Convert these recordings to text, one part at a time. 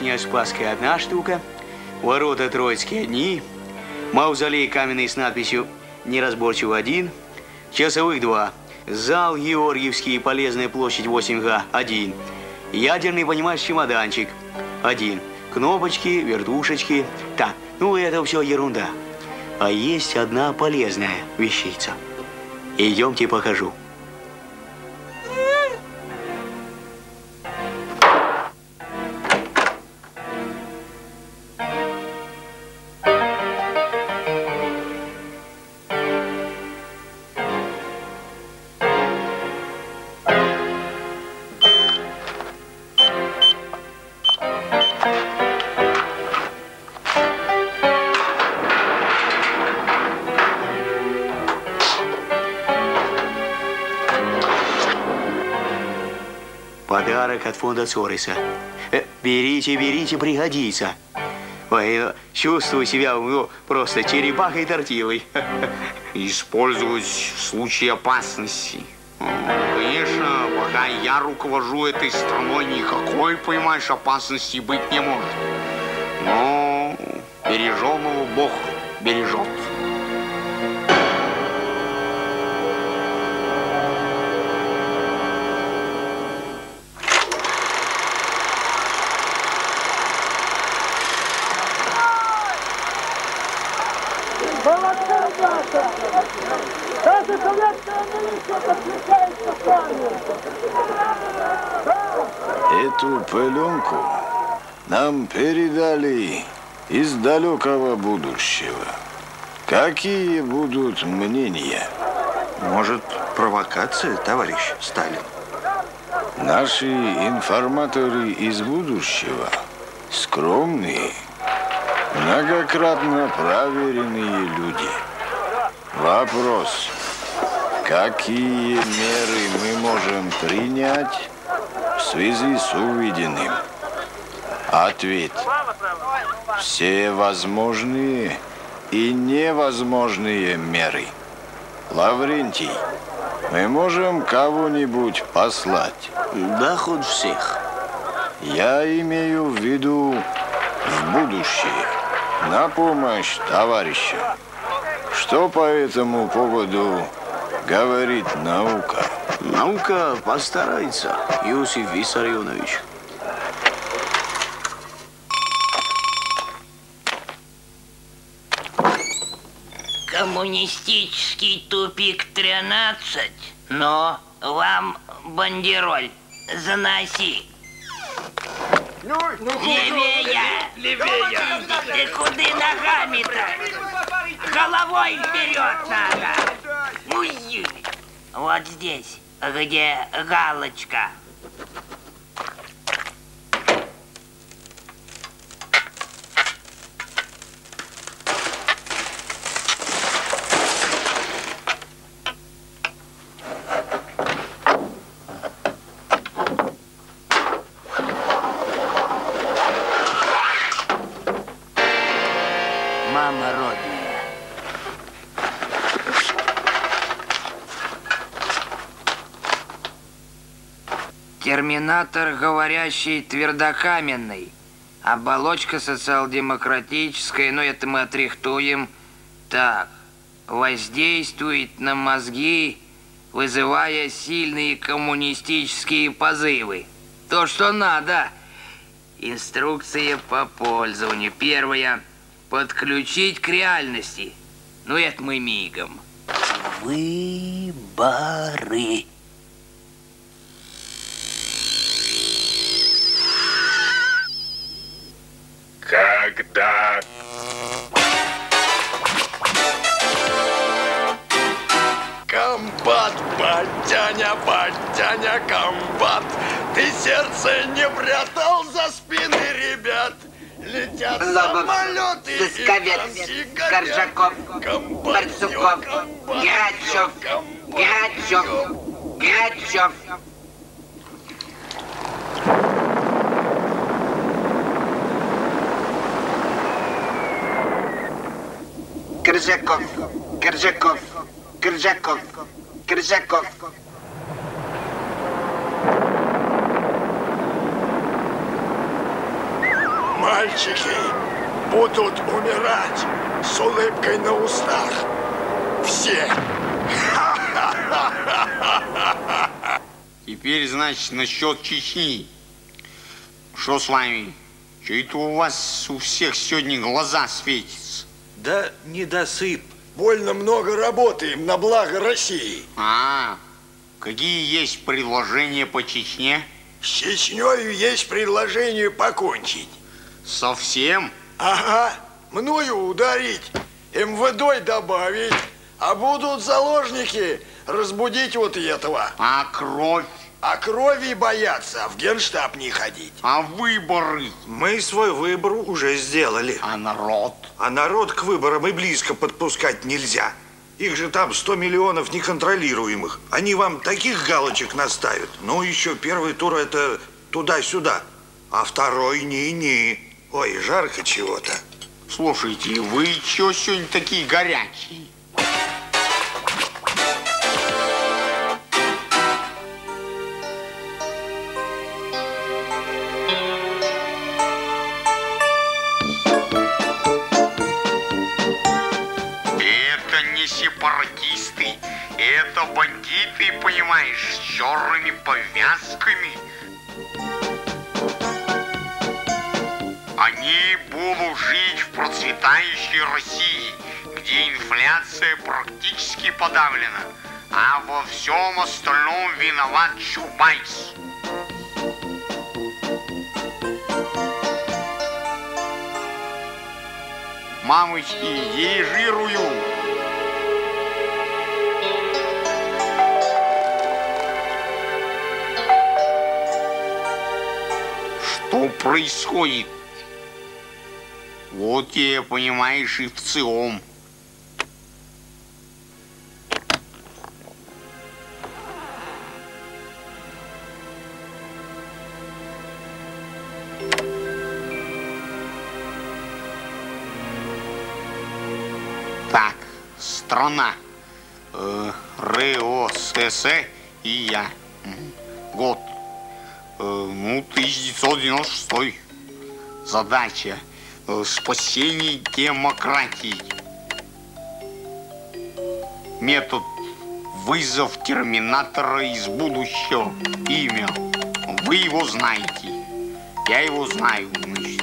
башня Спасская одна штука, ворота Троицкие одни, мавзолей каменный с надписью «Неразборчиво» один, часовых два, зал Георгиевский и Полезная площадь 8Г один, ядерный, понимаешь, чемоданчик один, кнопочки, вертушечки. Так, ну это все ерунда. А есть одна полезная вещица. Идемте покажу. Подарок от фонда Цориса. Берите, берите, пригодится. Ой, чувствую себя просто черепахой тортилой. Использовать в случае опасности. Конечно, пока я руковожу этой страной, никакой, понимаешь, опасности быть не может. Но береженого Бог бережет. Даже советская милиция подключается с вами. Эту пеленку нам передали из далекого будущего. Какие будут мнения? Может, провокация, товарищ Сталин? Наши информаторы из будущего скромные, многократно проверенные люди. Вопрос. Какие меры мы можем принять в связи с увиденным? Ответ. Все возможные и невозможные меры. Лаврентий, мы можем кого-нибудь послать? Да хоть всех. Я имею в виду в будущее, на помощь товарищам. Что по этому поводу говорит наука? Наука постарается, Иосиф Виссарионович. Коммунистический тупик 13. Но вам бандероль. Заноси. Левее! Левее! Ты куда ногами-то? Головой вперед надо! Уй! Вот здесь, где галочка. Мама родная. Терминатор говорящий твердокаменный. Оболочка социал-демократическая, но это мы отрихтуем. Так, воздействует на мозги, вызывая сильные коммунистические позывы. То, что надо. Инструкция по пользованию. Первая. Подключить к реальности. Ну, это мы мигом. Выборы. Когда? Комбат, батяня, комбат. Ты сердце не прятал за спины ребят. Летят самолеты, Сысковец, Коржаков, Барсуков, Грачев, Грачев. Коржаков. мальчики будут умирать с улыбкой на устах. Все. Теперь, значит, насчет Чечни. Что с вами? Что это у вас у всех сегодня глаза светятся? Да недосып. Больно много работаем на благо России. Какие есть предложения по Чечне? С Чечнёю есть предложение покончить. Совсем? Ага. Мною ударить, МВД добавить, а будут заложники разбудить вот этого. А кровь? А крови боятся, в Генштаб не ходить. А выборы? Мы свой выбор уже сделали. А народ? А народ к выборам и близко подпускать нельзя. Их же там 100 миллионов неконтролируемых. Они вам таких галочек наставят. Ну, еще первый тур это туда-сюда. А второй ни-ни. Ой, жарко чего-то. Слушайте, вы чё сегодня такие горячие? Это не сепаратисты, это бандиты, понимаешь, с черными повязками. Они будут жить в процветающей России, где инфляция практически подавлена, а во всем остальном виноват Чубайс. Мамочки, дирижирую. Что происходит? Вот я, понимаешь, и в ЦИОМ. Так, страна. РОСС и я. Год. 1996. Задача. Спасение демократии. Метод. Вызов терминатора из будущего. Имя. Вы его знаете. Я его знаю, значит.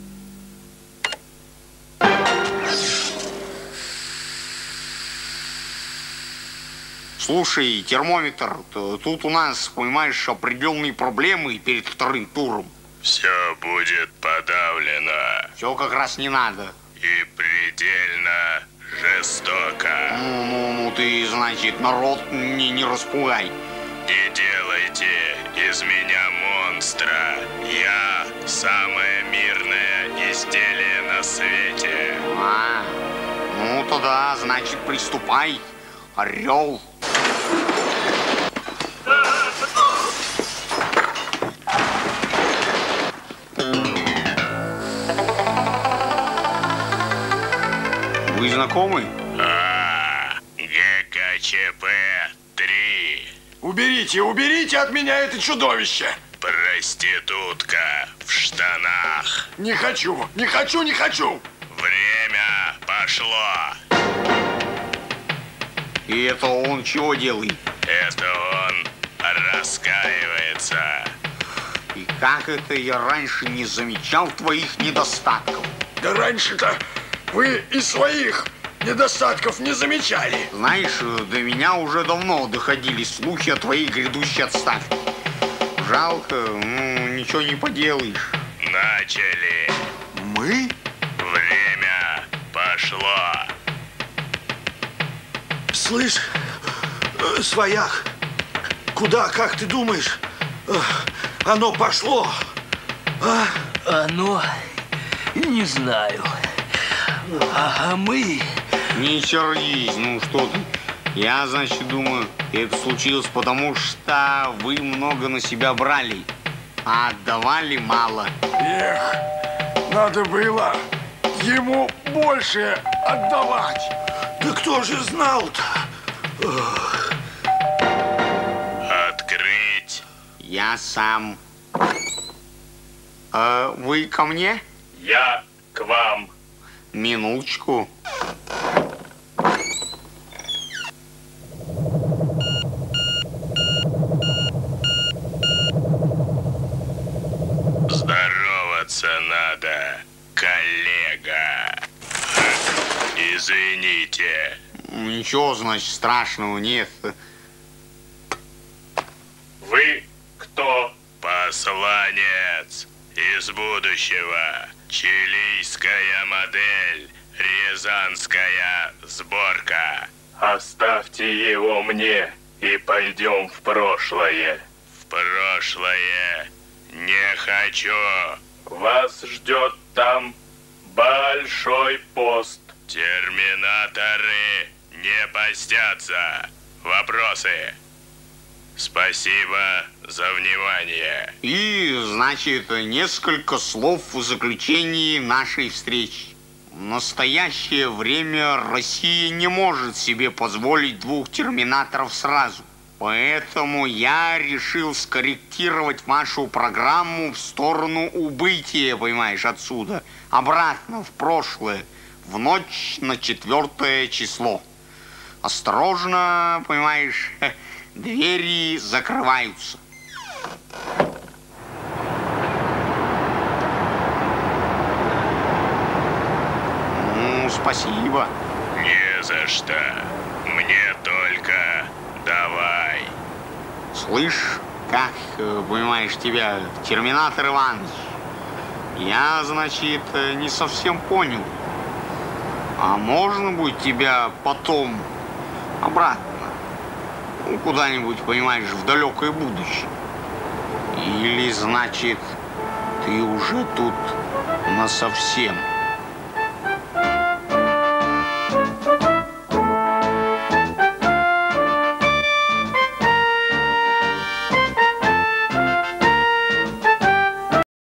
Слушай, термометр, тут у нас, понимаешь, определенные проблемы перед вторым туром. Все будет подавлено. Все как раз не надо. И предельно жестоко. Ну, ты, значит, народ не распугай. Не делайте из меня монстра. Я самое мирное изделие на свете. Ну тогда, значит, приступай, орел. Вы знакомы? ГКЧП-3. Уберите от меня это чудовище. Проститутка в штанах. Не хочу. Время пошло. И это он чего делает? Это он раскаивается. И как это я раньше не замечал твоих недостатков? Да раньше-то вы и своих недостатков не замечали. Знаешь, до меня уже давно доходили слухи о твоей грядущей отставке. Жалко, ничего не поделаешь. Начали. Мы? Время пошло. Слышь, свояк, куда, как ты думаешь, оно пошло? А? Оно? Не знаю. А мы... Не сердись, ну что ты. Я, значит, думаю, это случилось потому, что вы много на себя брали, а отдавали мало. Эх, надо было ему больше отдавать. Да кто же знал-то? Открыть. Я сам. Вы ко мне? Я к вам. Минуточку. Здороваться надо, коллега. Извините. Ничего, значит, страшного нет. Вы кто? Посланец из будущего. Чилийская модель. Рязанская сборка. Оставьте его мне и пойдем в прошлое. В прошлое не хочу. Вас ждет там большой пост. Терминаторы не постятся. Вопросы? Спасибо за внимание. И, значит, несколько слов в заключении нашей встречи. В настоящее время Россия не может себе позволить 2 терминаторов сразу. Поэтому я решил скорректировать вашу программу в сторону убытия, понимаешь, отсюда. Обратно, в прошлое. В ночь на 4 число. Осторожно, понимаешь, двери закрываются. Ну, спасибо. Не за что. Мне только давай. Слышь, как, понимаешь, тебя, Терминатор Иванович, я, значит, не совсем понял. А можно будет тебя потом обратно? Ну, куда-нибудь, понимаешь, в далекое будущее. Или, значит, ты уже тут насовсем?